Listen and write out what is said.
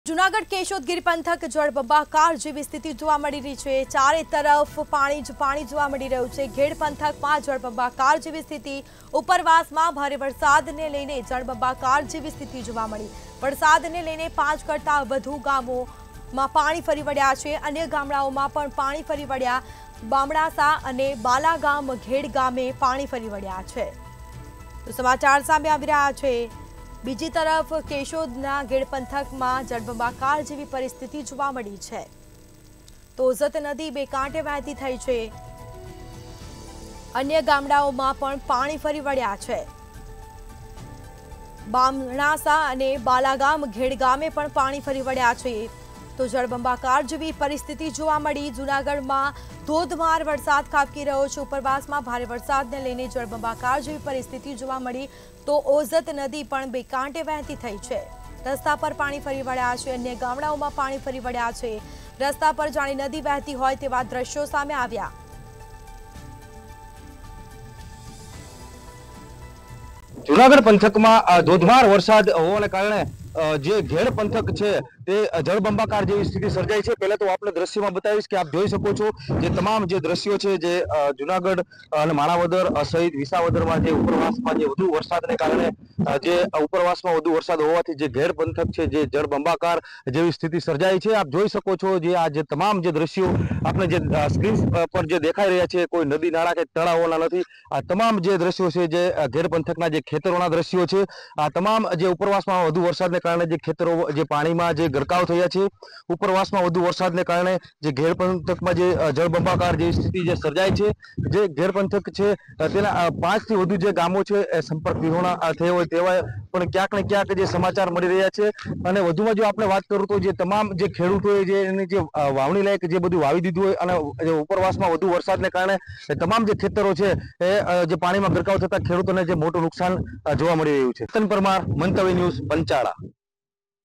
જૂનાગઢ કેશોદ ગીર પંથક જળબંબાકાર જેવી સ્થિતિ જોવા મળી રહી છે। ચારે તરફ પાણી જોવા મળી રહ્યું છે। ગેડ પંથકમાં જળબંબાકાર જેવી સ્થિતિ, ઉપરવાસમાં ભારે વરસાદને લઈને જળબંબાકાર જેવી સ્થિતિ જોવા મળી। વરસાદને લઈને 5 કરતાં વધુ ગામોમાં પાણી ફરી વળ્યા છે। અન્ય ગામડાઓમાં પણ પાણી ફરી વળ્યા। બામણાસા અને બાલાગામ ઘેડ ગામે પાણી ફરી વળ્યા છે। તો સમાચાર સામે આવી રહ્યા છે। બીજી તરફ કેશોદના ગેડ પંથકમાં જળબંબાકાર જેવી પરિસ્થિતિ જોવા મળી છે। તોઝત નદી બે કાંઠે વહેતી થઈ છે। અન્ય ગામડાઓમાં પણ પાણી ફરી વળ્યા છે। બામણાસા અને બાલાગામ ઘેડ ગામે પણ પાણી ફરી વળ્યા છે। તો જળબંબાકાર જેવી પરિસ્થિતિ જોવા મળી। જૂનાગઢમાં ધોધમાર વરસાદ ખાબકી રહ્યો છે। ઉપરવાસમાં ભારે વરસાદને લઈને જળબંબાકાર જેવી પરિસ્થિતિ જોવા મળી। તો ઓઝત નદી પણ બે કાંઠે વહેતી થઈ છે। રસ્તા પર પાણી ફરી વળ્યા છે। અન્ય ગામડાઓમાં પાણી ફરી વળ્યા છે। રસ્તા પર જાણે નદી વહેતી હોય તેવા દ્રશ્યો સામે આવ્યા। જૂનાગઢ પંથકમાં ધોધમાર વરસાદ હોવાને કારણે જે ઘેડ પંથક છે તે જળબંબાકાર જેવી સ્થિતિ સર્જાઈ છે। પહેલા તો આપણે દ્રશ્યમાં બતાવીશ કે આપ જોઈ શકો છો જે તમામ જે દ્રશ્યો છે જે જૂનાગઢ અને માણાવદર સહિત વિસાવદરમાં જે ઉપરવાસમાં જે વધુ વરસાદને કારણે જે ઉપરવાસમાં વધુ વરસાદ હોવાથી જે ઘેડ પંથક છે જે જળબંબાકાર જેવી સ્થિતિ સર્જાઈ છે। આપ જોઈ શકો છો જે આ જે તમામ જે દ્રશ્યો આપણે જે સ્ક્રીન પર જે દેખાઈ રહ્યા છે કોઈ નદી નાળા કે તળાવોના નથી। આ તમામ જે દ્રશ્યો છે જે ઘેડ પંથકના જે ખેતરોના દ્રશ્યો છે। આ તમામ જે ઉપરવાસમાં વધુ વરસાદને કારણે જે ખેતરો જે પાણીમાં જે ગરકાવ થયા છે। ઉપરવાસમાં વધુ વરસાદને કારણે જે ઘેડ પંથકમાં જે જળબંબાકાર જેવી સ્થિતિ જે સર્જાય છે। જે ઘેડ પંથક છે તેના 5 થી વધુ જે ગામો છે એ સંપર્ક વિહોણા થયા હોય તેવા પણ ક્યાંક ને ક્યાંક જે સમાચાર મળી રહ્યા છે। અને વધુમાં જો આપણે વાત કરું તો જે તમામ જે ખેડૂતોએ જે એની જે વાવણી લાયક જે બધું વાવી દીધું હોય અને ઉપરવાસમાં વધુ વરસાદને કારણે તમામ જે ખેતરો છે એ જે પાણીમાં ગરકાવ થતા ખેડૂતોને જે મોટું નુકસાન જોવા મળી રહ્યું છે। ચેતન પરમાર, મંતવ્ય ન્યૂઝ, પંચાળા।